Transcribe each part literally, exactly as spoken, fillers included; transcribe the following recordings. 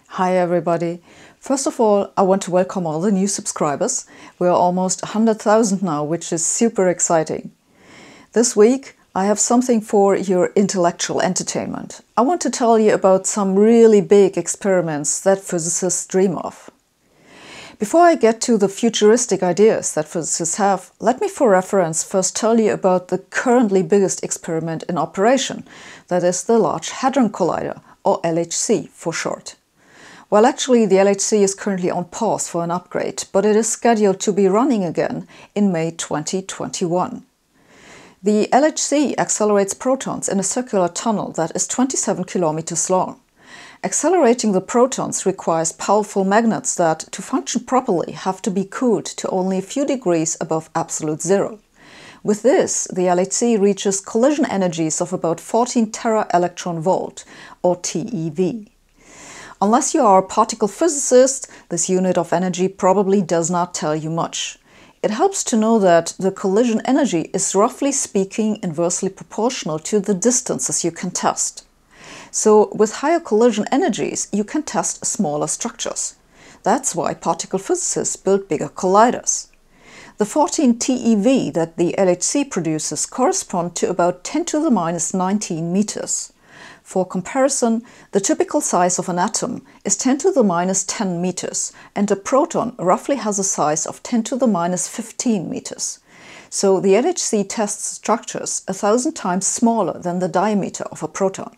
Hi everybody! First of all, I want to welcome all the new subscribers. We are almost one hundred thousand now, which is super exciting. This week I have something for your intellectual entertainment. I want to tell you about some really big experiments that physicists dream of. Before I get to the futuristic ideas that physicists have, let me for reference first tell you about the currently biggest experiment in operation, that is the Large Hadron Collider, or L H C for short. Well, actually the L H C is currently on pause for an upgrade, but it is scheduled to be running again in May twenty twenty-one. The L H C accelerates protons in a circular tunnel that is twenty-seven kilometers long. Accelerating the protons requires powerful magnets that, to function properly, have to be cooled to only a few degrees above absolute zero. With this, the L H C reaches collision energies of about fourteen tera electron volt, or T E V. Unless you are a particle physicist, this unit of energy probably does not tell you much. It helps to know that the collision energy is roughly speaking inversely proportional to the distances you can test. So with higher collision energies, you can test smaller structures. That's why particle physicists build bigger colliders. The fourteen T E V that the L H C produces correspond to about ten to the minus nineteen meters. For comparison, the typical size of an atom is ten to the minus ten meters, and a proton roughly has a size of ten to the minus fifteen meters. So the L H C tests structures a thousand times smaller than the diameter of a proton.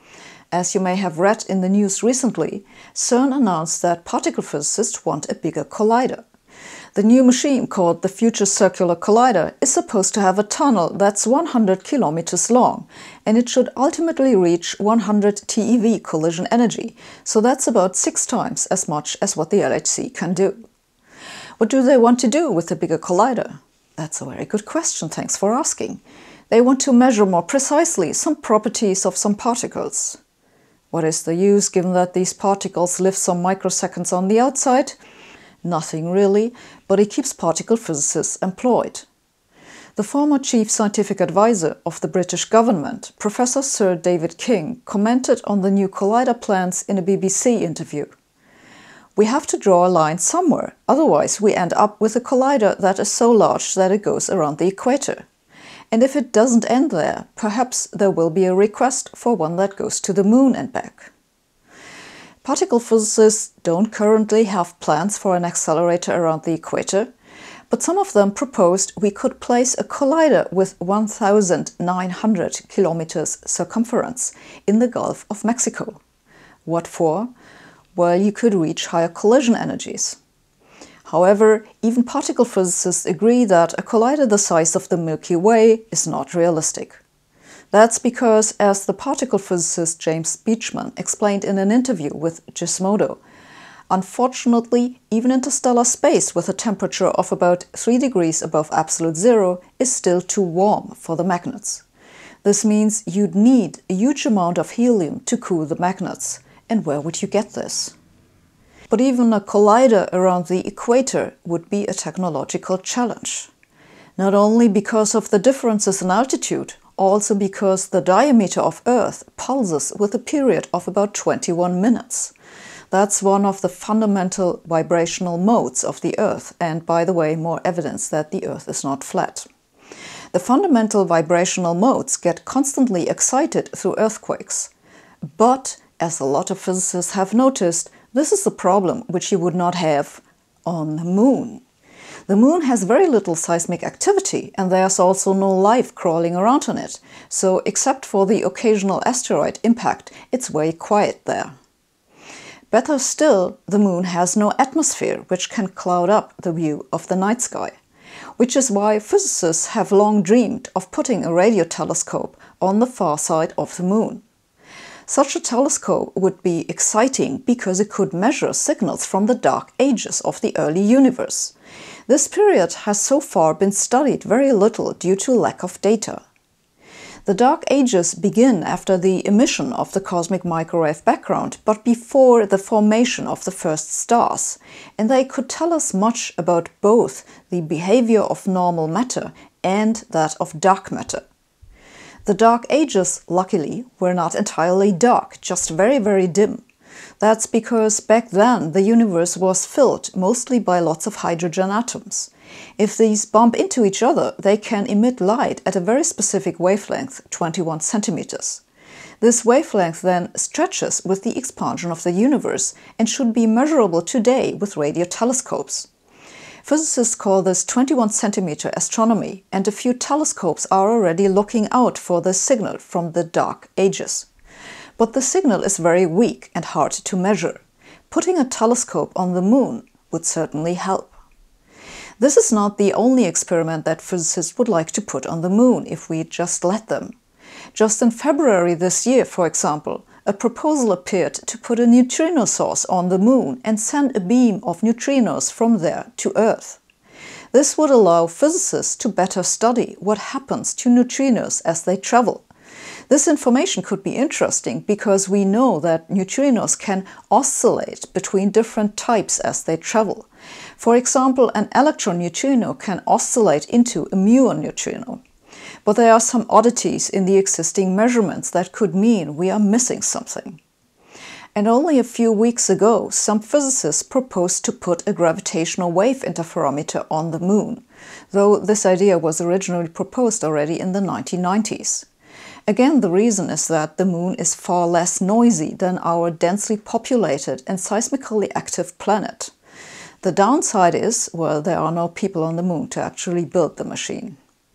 As you may have read in the news recently, CERN announced that particle physicists want a bigger collider. The new machine, called the Future Circular Collier, is supposed to have a tunnel that's one hundred kilometers long, and it should ultimately reach one hundred T E V collision energy, so that's about six times as much as what the L H C can do. What do they want to do with the bigger collider? That's a very good question, thanks for asking. They want to measure more precisely some properties of some particles. What is the use, given that these particles live some microseconds on the outside? Nothing really, but it keeps particle physicists employed. The former chief scientific advisor of the British government, Professor Sir David King, commented on the new collider plans in a B B C interview. "We have to draw a line somewhere, otherwise we end up with a collider that is so large that it goes around the equator. And if it doesn't end there, perhaps there will be a request for one that goes to the moon and back." Particle physicists don't currently have plans for an accelerator around the equator, but some of them proposed we could place a collider with one thousand nine hundred kilometers circumference in the Gulf of Mexico. What for? Well, you could reach higher collision energies. However, even particle physicists agree that a collider the size of the Milky Way is not realistic. That's because, as the particle physicist James Beachman explained in an interview with Gizmodo, unfortunately, even interstellar space with a temperature of about three degrees above absolute zero is still too warm for the magnets. This means you'd need a huge amount of helium to cool the magnets. And where would you get this? But even a collider around the equator would be a technological challenge. Not only because of the differences in altitude, also because the diameter of Earth pulses with a period of about twenty-one minutes. That's one of the fundamental vibrational modes of the Earth, and by the way, more evidence that the Earth is not flat. The fundamental vibrational modes get constantly excited through earthquakes. But, as a lot of physicists have noticed, this is a problem which you would not have on the Moon. The Moon has very little seismic activity, and there's also no life crawling around on it, so except for the occasional asteroid impact, it's very quiet there. Better still, the Moon has no atmosphere, which can cloud up the view of the night sky, which is why physicists have long dreamed of putting a radio telescope on the far side of the Moon. Such a telescope would be exciting because it could measure signals from the dark ages of the early universe. This period has so far been studied very little due to lack of data. The dark ages begin after the emission of the cosmic microwave background, but before the formation of the first stars, and they could tell us much about both the behavior of normal matter and that of dark matter. The Dark Ages, luckily, were not entirely dark, just very, very dim. That's because back then the universe was filled mostly by lots of hydrogen atoms. If these bump into each other, they can emit light at a very specific wavelength, twenty-one centimeters. This wavelength then stretches with the expansion of the universe and should be measurable today with radio telescopes. Physicists call this twenty-one centimeter astronomy, and a few telescopes are already looking out for this signal from the dark ages. But the signal is very weak and hard to measure. Putting a telescope on the moon would certainly help. This is not the only experiment that physicists would like to put on the moon if we just let them. Just in February this year, for example, a proposal appeared to put a neutrino-source on the moon and send a beam of neutrinos from there to Earth. This would allow physicists to better study what happens to neutrinos as they travel. This information could be interesting because we know that neutrinos can oscillate between different types as they travel. For example, an electron neutrino can oscillate into a muon neutrino. But there are some oddities in the existing measurements that could mean we are missing something. And only a few weeks ago, some physicists proposed to put a gravitational wave interferometer on the moon, though this idea was originally proposed already in the nineteen nineties. Again, the reason is that the moon is far less noisy than our densely populated and seismically active planet. The downside is, well, there are no people on the moon to actually build the machine.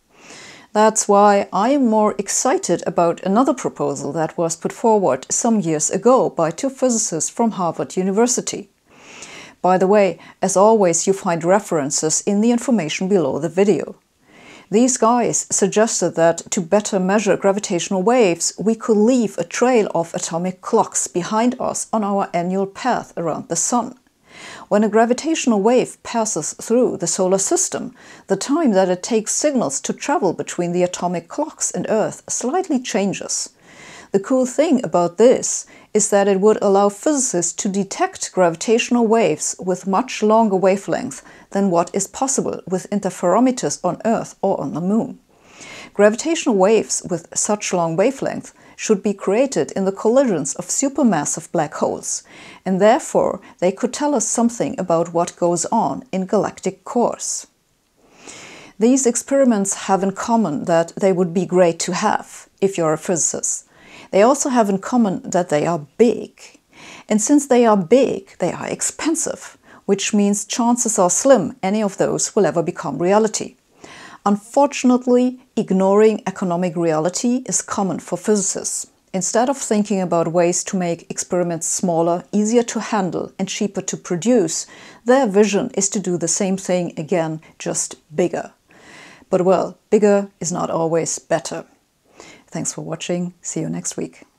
That's why I am more excited about another proposal that was put forward some years ago by two physicists from Harvard University. By the way, as always, you find references in the information below the video. These guys suggested that to better measure gravitational waves, we could leave a trail of atomic clocks behind us on our annual path around the Sun. When a gravitational wave passes through the solar system, the time that it takes signals to travel between the atomic clocks and Earth slightly changes. The cool thing about this is that it would allow physicists to detect gravitational waves with much longer wavelength than what is possible with interferometers on Earth or on the Moon. Gravitational waves with such long wavelength should be created in the collisions of supermassive black holes, and therefore they could tell us something about what goes on in galactic cores. These experiments have in common that they would be great to have if you're a physicist. They also have in common that they are big. And since they are big, they are expensive, which means chances are slim any of those will ever become reality. Unfortunately, ignoring economic reality is common for physicists. Instead of thinking about ways to make experiments smaller, easier to handle, and cheaper to produce, their vision is to do the same thing again, just bigger. But well, bigger is not always better. Thanks for watching. See you next week.